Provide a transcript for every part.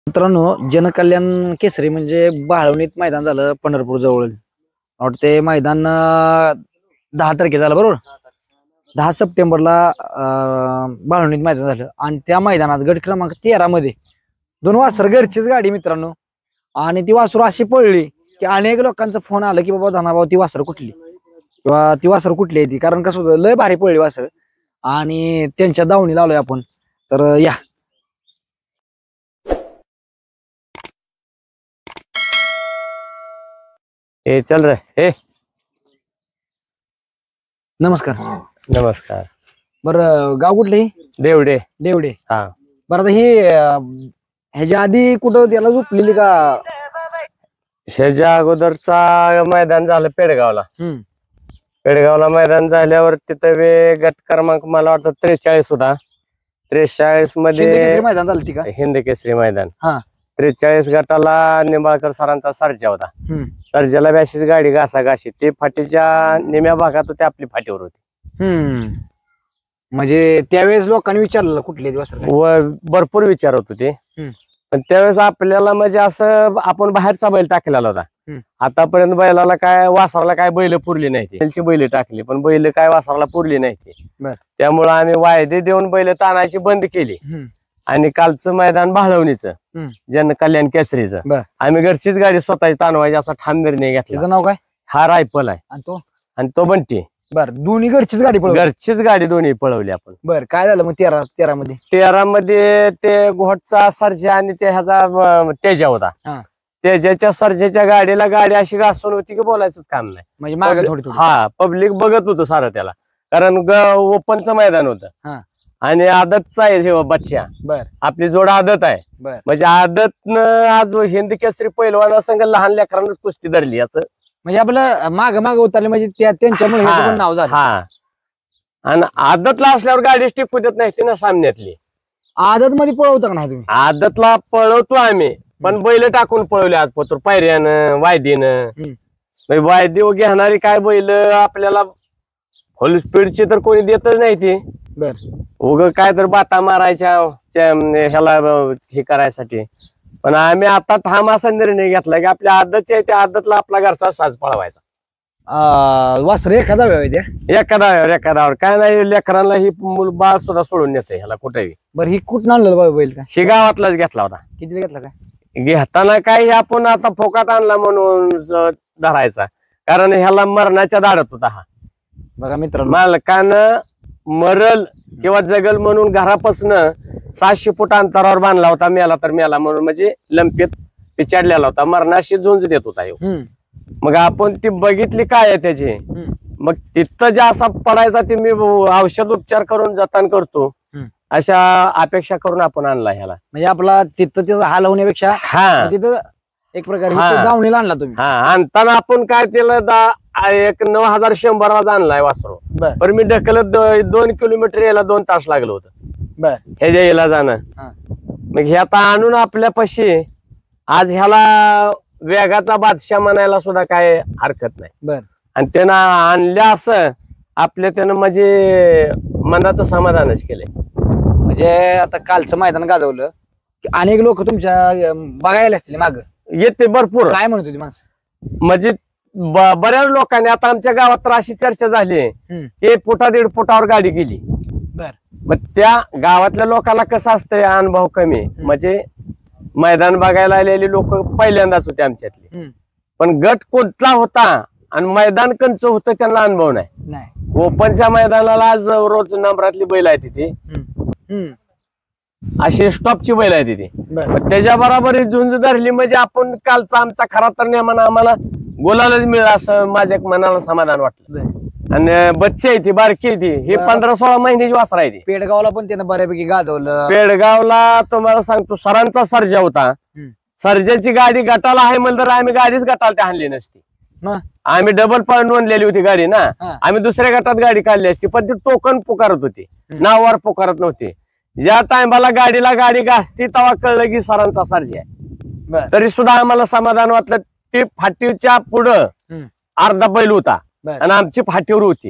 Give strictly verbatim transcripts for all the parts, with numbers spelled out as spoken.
मित्रांनो, जनकल्याण केसरी म्हणजे बाळवणीत मैदान झालं पंढरपूर जवळ. वाटते मैदान दहा तारखे झालं बरोबर. दहा सप्टेंबरला बाळवणीत मैदान झालं आणि त्या मैदानात गट क्रमांक तेरा मध्ये दोन वासर घरचीच गाडी मित्रांनो. आणि ती वासरू अशी पळली की अनेक लोकांचा फोन आला की बाबा धनाभाऊ ती वासर कुठली किंवा ती वासर कुठली आहे ती, कारण कसं होतं लय भारी पळली वासर आणि त्यांच्या दावणी लावलोय आपण. तर या ए चल रे ए नमस्कार. नमस्कार. बरं, गाव कुठले? देवडे. देवडे. हा. बरं, आता ही ह्याच्या आधी कुठं त्याला झोपलेली का? ह्याच्या अगोदरचा मैदान झालं पेडगावला. हम्म पेडगावला मैदान झाल्यावर तिथं वे गट क्रमांक मला वाटतं त्रेचाळीस होता. त्रेचाळीस मध्ये मैदान झालं ती का? हिंद केसरी मैदान. हा. त्रेचाळीस गटाला निंबाळकर सरांचा सर्जा होता. सर्जाला बॅशीच गाडी घासा घाशी ते फाटीच्या निम्या भागात होते, आपली फाटीवर होती. हम्म म्हणजे त्यावेळेस लोकांनी विचारलं कुठले दिवस व भरपूर विचार होत होते. पण त्यावेळेस आपल्याला म्हणजे असं आपण बाहेरचा बैल टाकलेला होता. आतापर्यंत बैलाला काय वासराला काय बैल पुरली नाही, त्यांची बैल टाकली पण बैल काय वासराला पुरली नाही. त्यामुळे आम्ही वायदे देऊन बैल ताणायची बंद केली. आणि कालचं मैदान भाळवणीचं जनकल्याण केसरीचं आम्ही घरचीच गाडी स्वतःची ताणवायची असा ठाम निर्णय घेतला. त्याचं नाव काय? हा रायफल आहे आणि तो आणि तो बंटी. बर, दोन्ही घरचीच गाडी पळवली? घरचीच गाडी दोन्ही पळवली आपण. बर, काय झालं मग तेरा तेरा मध्ये? तेरा मध्ये ते घोटचा सर्जा आणि ते ह्याचा तेजा होता. तेजाच्या सर्जाच्या गाडीला गाडी अशी घासून होती की बोलायचंच काम नाही. म्हणजे मागे थोडी थोडी. हा, पब्लिक बघत होतं सारं त्याला, कारण ओपनचं मैदान होतं आणि आदतचा आहे हे बच्चा. बर, आपली जोड आदत आहे. म्हणजे आदत आज हिंद केसरी पैलवान संघ लहान लेकरांनाच कुस्ती धरली याच म्हणजे आपलं माग माग उतरले म्हणजे त्यांच्यामुळे नाव झालं. हा, आणि आदतला असल्यावर गाडी टिकू देत नाही ती ना सामन्यातली. आदत मध्ये पळवता का नाही तुम्ही? आदतला पळवतो आम्ही, पण बैल टाकून पळवले आज पत्र पायऱ्यानं वायदीनं. वायदी घेणारी काय बैल आपल्याला फुल स्पीडची तर कोणी देतच नाही ती. बर, उग काय तर बाता मारायच्या ह्याला हे करायसाठी. पण आम्ही आता ठाम असा निर्णय घेतला की आपल्या आदतच्या त्या आदतला आपला घरचा साज पळवायचा. वासर एखादा वेळ एखादा एखादावर काय नाही, लेकरांना ही मूल बाळ सुद्धा सोडून येते ह्याला कुठेही. बरं, ही कुठं आणलं बाबा बैल? का ही गावातलाच घेतला होता. किती घेतला काय? घेताना काय आपण आता फोकात आणला म्हणून धरायचा, कारण ह्याला मरणाच्या दाढत होता. हा बघा मित्रांनो, मालकानं मरल किंवा जगल म्हणून घरापासून सातशे फूट अंतरावर बांधला होता. मेला तर मेला म्हणून, म्हणजे लंपीत पिचाडलेला होता, मरणाशी झुंज देत होता. मग आपण ती बघितली काय आहे त्याची, मग तिथं जे असा पडायचा ते मी औषध उपचार करून जतन करतो अशा अपेक्षा करून आपण आणला ह्याला. म्हणजे आपला तिथं तिथं हाल होण्यापेक्षा हा तिथं एक प्रकारे दावणीला आणला तुम्ही. हा, आणताना आपण काय केलं, एक नऊ हजार शंभराला आणलाय वासरू. पण मी ढकलत दोन किलोमीटर यायला दोन तास लागलं होतं. बर, ह्याच्या यायला जाणं. मग हे आता आणून आपल्यापाशी आज ह्याला वेगाचा बादशाह म्हणायला सुद्धा काय हरकत नाही. बर, आणि त्यानं आणल्या असं आपल्या त्यानं म्हणजे मनाचं समाधानच केलंय. म्हणजे आता कालचं मैदान गाजवलं की अनेक लोक तुमच्या बघायला असतील माग येते भरपूर. काय म्हणत होती माणसं? म्हणजे बऱ्याच लोकांनी आता आमच्या गावात तर अशी चर्चा झाली की फुटा दीड फुटावर गाडी गेली. बर, मग त्या गावातल्या लोकांना कसं असतंय, अनुभव कमी, म्हणजे मैदान बघायला आलेले लोक पहिल्यांदाच होते आमच्यातले. पण गट कुठला होता आणि मैदान कंच होतं त्यांना अनुभव नाही. ओपनच्या मैदानाला आज रोज नंबरातली बैल आहे तिथे, अशी स्टॉपची बैल आहे तिथे. त्याच्या बरोबर झुंज धरली म्हणजे आपण कालचा आमचा खरा तर नेमाना आम्हाला गोलालाच मिळाला असं माझ्या मनाला समाधान वाटलं. आणि बच्चे आहे ती, बारकी आहे ती, ही पंधरा सोळा महिन्याची वासर आहे ती. पेडगावला पण त्यानं बऱ्यापैकी गाजवलं. पेडगावला तुम्हाला सांगतो सरांचा सर्जा होता. सर्जाची गाडी गटाला आहे म्हणलं तर आम्ही गाडीच गटाला त्या आणली नसती. आम्ही डबल पॉईंट नोंदलेली होती गाडी ना, आम्ही दुसऱ्या गटात गाडी काढली असती. पण ती टोकन पुकारत होती, नावावर पुकारत नव्हती. ज्या टायमाला गाडीला गाडी घासती तेव्हा कळलं की सरांचा सर्जा आहे. तरी सुद्धा आम्हाला समाधान वाटलं. ती फाटीच्या पुढं अर्धा बैल होता आणि आमची फाटीवर होती.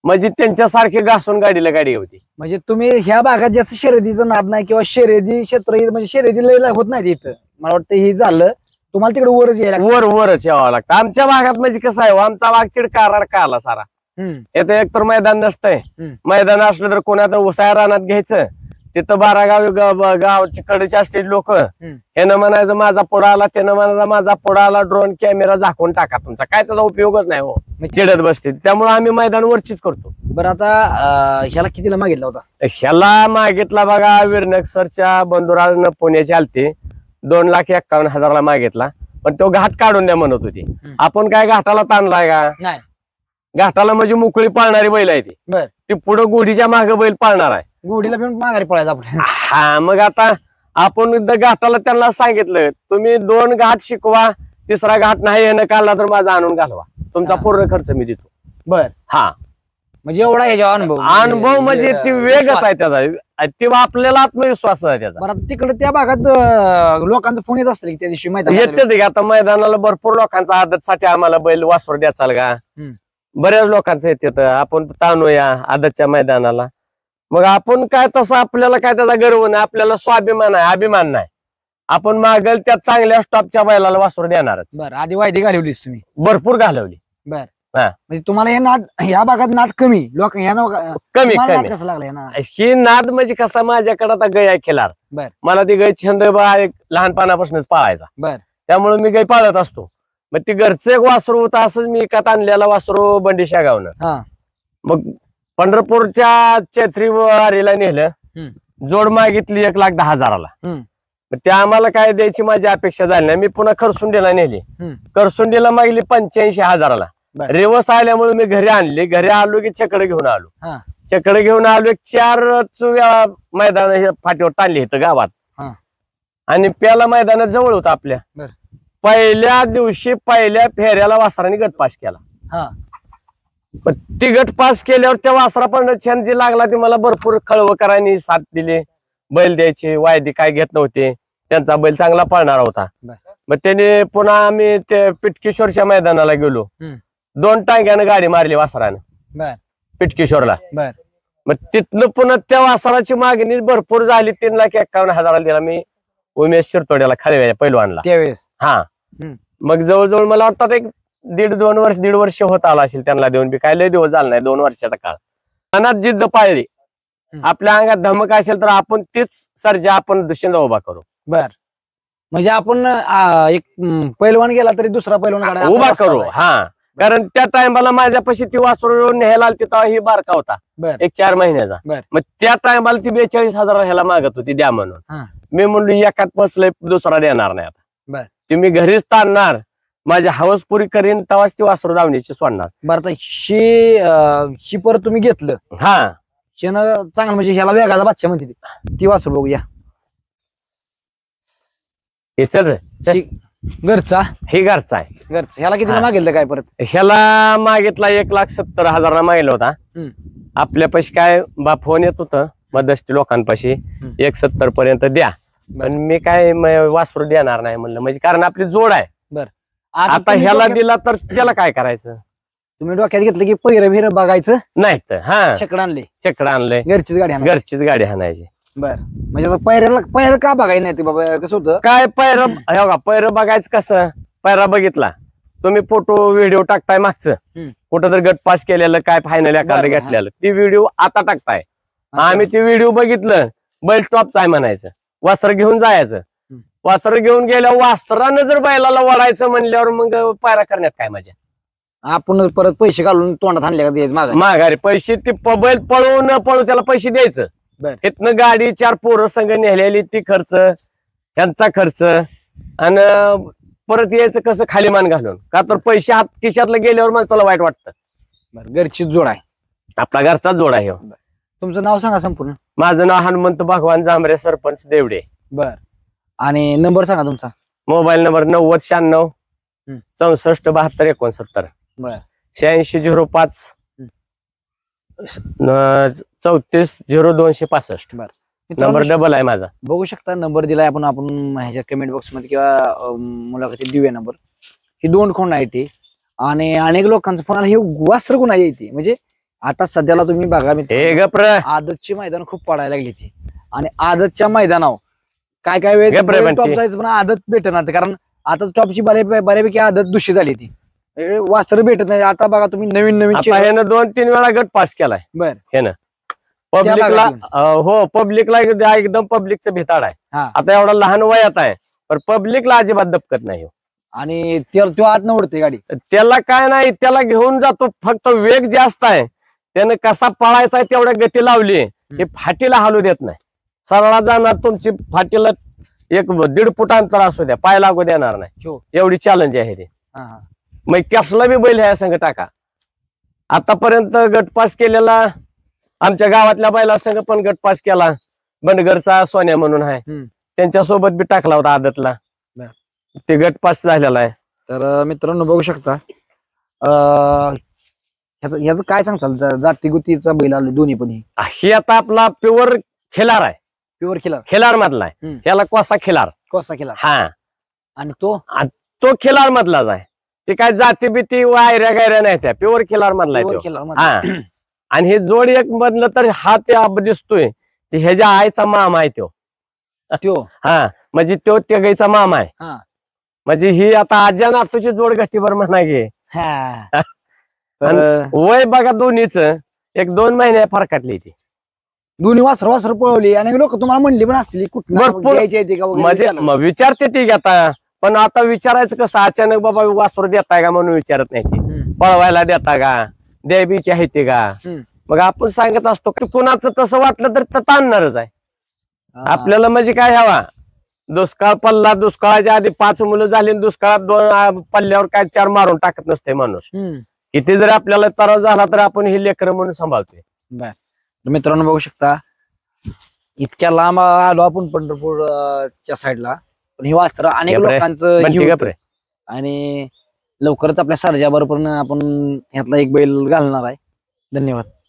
म्हणजे त्यांच्यासारखे घासून गाडीला गाडी होती. म्हणजे तुम्ही ह्या भागात ज्याचं शर्यतीचं नाद नाही किंवा शर्यती क्षेत्र हे म्हणजे शर्यती लय होत नाही इथं, मला वाटतं हे झालं तुम्हाला तिकडे वरच यायला लागतं. वर वरच यावं लागतं. आमच्या भागात म्हणजे कसं आहे, आमचा भाग चिडकारा का आला सारा. हम्म, इथं एक तर मैदान नसतंय, हम्म. मैदान असलं तर कोणाला उसाया रानात घ्यायचं, तिथं बारा गाव गा- गावचे कडचे असतील लोक, ह्यानं म्हणायचं माझा पुढा आला, त्यानं म्हणायचं माझा पुढा आला, ड्रोन कॅमेरा झाकून टाका तुमचा, काय त्याचा उपयोगच नाही हो, चिडत बसते. त्यामुळे आम्ही मैदान वरचीच करतो. बरं आता अं, ह्याला कितीला मागितला होता? ह्याला मागितला बघा विरनक सरच्या बंधुराजनं पुण्याचे आलते, दोन लाख एक्कावन्न हजाराला मागितला. पण तो घाट काढून द्या म्हणत होती. आपण काय घाटाला ताणलाय का? नाही, घाटाला म्हणजे मोकळी पाळणारी बैल आहे ती. बर, ती पुढे गोडीच्या मागे बैल पाळणार आहे. गोडीला पण माघारी पळायचं आपण. हा, मग आता आपण एकदा घाटाला त्यांना सांगितलं, तुम्ही दोन घाट शिकवा, तिसरा घाट नाही येणं काढला तर माझा आणून घालवा, तुमचा हा. पूर्ण खर्च मी देतो. बर, हा, म्हणजे एवढा ह्याचा अनुभव अनुभव म्हणजे ती वेगच आहे त्याचा, तेव्हा आपल्याला आत्मविश्वास आहे त्याचा. बरं तिकडे त्या भागात अं, लोकांचा फोन येत असतील त्या दिवशी मैदान येते आता मैदानाला भरपूर लोकांचा आदतसाठी आम्हाला बैल वासवर द्याचाल का, हम्म. बऱ्याच लोकांचं येते, आपण ताणूया आदतच्या मैदानाला. मग आपण काय तसं आपल्याला काय त्याचा गर्व नाही, आपल्याला स्वाभिमान आहे, अभिमान नाही. आपण मागेल त्या चांगल्या स्टॉपच्या बैलाला वासवर देणारच. बरं, आधी वायदी घालवलीस तुम्ही? भरपूर घालवली. बर, हा. म्हणजे तुम्हाला हे नाद ह्या भागात नाद कमी लोक ह्या नाव- कमी तुम्हाला नाद कमी कसं लागला ना? ही नाद म्हणजे कसा माझ्याकडे आता गाय खेळार, बर, मला ती गाय छंद बा एक लहानपणापासूनच पाळायचा, बर, त्यामुळे मी गाय पाळत असतो. मग ती घरचं एक वासरू होतं, असंच मी एकात आणलेला वासरू बंडीशा गावनं. हा, मग पंढरपूरच्या चैत्री वारीला नेलं, हम्म. जोड मागितली एक लाख दहा हजाराला. हम्म. मग ते आम्हाला काय द्यायची माझी अपेक्षा झाली नाही. मी पुन्हा करसुंडीला नेली, हम्म. करसुंडीला मागली पंच्याऐंशी हजाराला. बर. रेवस आल्यामुळे मी घरी आणली, घरी आलो की चकडे घेऊन आलो. हा, चकडे घेऊन आलो, एक चार वेळा मैदान हे फाटीवर ताणली इथं गावात. हा. आणि प्याला मैदानात जवळ होतं आपल्या. बर. पहिल्या दिवशी पहिल्या फेऱ्याला वासराने गट पास केला. हा, पण ती गट पास केल्यावर त्या वासरा पण छान जी लागला, ती मला भरपूर खळव करायनी साथ दिली. बैल द्यायचे, वायदी काय घेत नव्हते, त्यांचा बैल चांगला पळणारा होता. बर. मग त्याने पुन्हा आम्ही ते पिटकेश्वरच्या मैदानाला गेलो, हम्म. दोन टांग्यानं गाडी मारली वासरानं बर, पिटकेश्वरला. बर, मग तिथनं पुन्हा त्या वासराची मागणी भरपूर झाली, तीन लाख एक्कावन्न हजाराला दिला मी उमेश शिरतोड्याला खाळव्या पैलवानला. त्यावेळेस हा, हम्म. मग जवळजवळ मला वाटतं एक दीड दोन वर्ष दीड वर्ष होत आला असेल त्यांना देऊन, बी काय लय दिवस झाला नाही, दोन वर्षाचा काळ. मनात जिद्द पाळली, हम्म. आपल्या अंगात धमक असेल तर आपण तीच सर्जा आपण दुष्यंत उभा करू. बर, म्हणजे आपण आ, एक हम्म, पैलवान गेला तरी दुसरा पैलवान गाडा उभा आपला करू. रस्ताच आहे. हा, कारण त्या टायमाला माझ्यापाशी ती वासरू न्यायला आलती तेव्हा ही बारका होता, बर, एक चार महिन्याचा. बर. मग त्या टायमाला ती बेचाळीस हजार ह्याला मागत होती द्या म्हणून. हा. मी म्हणलो एकात बसलंय, दुसरा देणार नाही आता. बर. ती मी घरीच ताणणार, माझी हवस पुरी करीन, तेव्हाच ती वासरू धावण्याची सोडणार. बरं आता शी अं, शी परत तुम्ही घेतलं, हा, शेण चांगलं म्हणजे ह्याला वेगाचा बादशा म्हणते ती. ती वासरू बघूया. हे चल शी- घरचा हे घरचा आहे. घरचा ह्याला किती हा. मागितलं काय परत? ह्याला मागितला एक लाख सत्तर हजाराला मागितलं होता. हम्म. आपल्यापाशी काय बा फोन येत होतं मध्यस्थी लोकांपाशी, हम्म. एक सत्तर पर्यंत द्या, बर. पण मी काय म- वासरू देणार नाही म्हणलं, म्हणजे कारण आपली जोड आहे. आता तुम्ही ह्याला डोक्यात- दिला तर त्याला काय करायचं तुम्ही डोक्यात घेतलं की पहिरं बिर बघायचं, नाही तर हा छकड आणले, चक्र आणलंय, घरचीच गाडी आणली. घरचीच गाडी हाणायची. बर, म्हणजे आता पहिऱ्याला पहिरं का बघायला नाही ते बाबा, कसं होतं काय पैर बघा, पैर बघायचं कसं, पैरा बघितला तुम्ही, फोटो व्हिडिओ टाकताय मागचं, हम्म. कुठं तर गट पास केलेलं काय फायनल एखादं बरं, घेतलेलं, ती व्हिडिओ आता टाकताय. आम्ही ते व्हिडिओ बघितलं, बैल टॉपचा आहे म्हणायचं, वासर घेऊन जायचं. वासर घेऊन गेल्यावर वासरानं जर बैलाला वडायचं म्हणल्यावर मग पायरा करण्यात काय मजा. आपण परत पैसे घालून तोंडात आणले का द्यायचं मागा? माघारी पैसे ती प- बैल पळू न पळू त्याला पैसे द्यायचं. बर. इथनं गाडी चार पोरं संघ नेलेली ती खर्च, ह्यांचा खर्च, आणि परत यायचं कसं खाली मान घालून, का तर पैसे हात खिशातलं गेल्यावर माणसाला वाईट वाटतं. बरं, घरचीच जोड आहे. आपला घरचा जोड आहे ह्यो. तुमचं नाव सांगा संपूर्ण. माझं नाव हनुमंत भगवान जांभरे, सरपंच देवडे. बर, आणि नंबर सांगा तुमचा. मोबाईल नंबर नव्वद शहाण्णव हम्म. चौसष्ट बहात्तर एकोणसत्तर बर, शहाऐंशी झिरो पाच चौतीस झिरो दोनशे पासष्ट. बर. नंबर डबल आहे माझा. बघू शकता नंबर दिलाय आपण आपण ह्याच्या कमेंट बॉक्स मध्ये किंवा अं, मुलाखतीत देऊया नंबर. ही दोन कोण आहे ते, आणि अनेक लोकांचा फोन आला, हे वासर कोण आहे ते, म्हणजे आता सध्याला तुम्ही बघा मी हे गप्र आदतची मैदान खूप पडायला लागली ती आणि आदतच्या मैदानावर काय काय वेळेस गप्रे म्हणते. टॉप जायचं पण आदत भेटत नाही कारण आता टॉपची बऱ्या बऱ्यापैकी आदत दूषित झाली ती वासर भेटत नाही. आता बघा तुम्ही नवीन नवीन आता चेहरे- ह्यानं दोन तीन वेळा गट पास केलाय बर हे ना पब्लिकला भागातून. हो पब्लिकला एकदम पब्लिकचं भिताड आहे. हा आता एवढा लहान वयात आहे पण पब्लिकला अजिबात दपकत नाही हो. आणि ते- तो आत न उडते गाडी त्याला काय नाही त्याला घेऊन जातो फक्त वेग जास्त आहे त्यानं कसा पळायचा आहे तेवढ्या गती लावली हे फाटीला हालू देत नाही. सरळा जाणार तुमची फाटीला एक दीड फूट अंतर असू द्या पाय लागू देणार नाही हो. एवढी चॅलेंज आहे ते. हा हा मग कसला बी बैल ह्या संघ टाका आतापर्यंत गटपास केलेला आमच्या गावातल्या बैला संघ पण गटपास केला बनगरचा सोन्या म्हणून आहे हम्म. त्यांच्यासोबत बी टाकला होता आदतला बर. ते गटपास झालेला आहे. तर अं, मित्रांनो बघू शकता अं, ह्याचं ह्याचं काय सांगचाल जा- जातीगुतीचा बैल आलो दोन्ही पण ही आता आपला प्युअर खिलार आहे प्युअर खिलार खिलार मधला आहे हम्म. याला कोसा खिलार कोसा खिलार हा आणि तो तो खिलार मधलाच आहे ते काय जाती बिती वायऱ्या गायऱ्या नाही त्या प्युअर खिलार मधला आहे प्युअर तो. खिलार हा मध्ये. आणि हे जोड एक मधलं तर हा ते अब दिसतोय ते ह्याच्या आईचा मामा आहे तो. त्यो हा म्हणजे तो त्या गाईचा मामा आहे हा म्हणजे ही आता आज्या नातूची जोड गठीभर म्हणा गे हा. तर वय बघा दोन्हीच एक दोन महिन्या फरकातली ती दोन्ही वासर वासर पळवली आणि लोक तुम्हाला म्हणली पण असतील कुठं भरपूर. द्यायची आहे ती का वगैरे म्हणजे विचारलं. मग विचारते ती आता पण आता विचारायचं कसं अचानक बाबा वासर देताय का म्हणून विचारत नाही ती हम्म. पळवायला देता का द्यायबीची आहे ती का हम्म. मग आपण सांगत असतो की कुणाचं तसं वाटलं तर ताणणारच आहे. हा. आपल्याला म्हणजे काय हवा दुष्काळ पडला दुष्काळाच्या आधी पाच मुलं झाली आणि दुष्काळात दोन आ, पल्ल्यावर काय चार मारून टाकत नसते माणूस. हम्म. किती जरी आपल्याला त्रास झाला तर आपण हे लेकरं म्हणून सांभाळतोय. बर तर मित्रांनो बघू शकता इतक्या लांब आलो आपण पंढरपूर अं, च्या साईडला पण ही वास्त्र अनेक गप्रे. लोकांचं बंटी हे गप्रे. होतं. आणि लवकरच आपल्या सर्जाबरोबर आपण ह्यातला एक बैल घालणार आहे. धन्यवाद.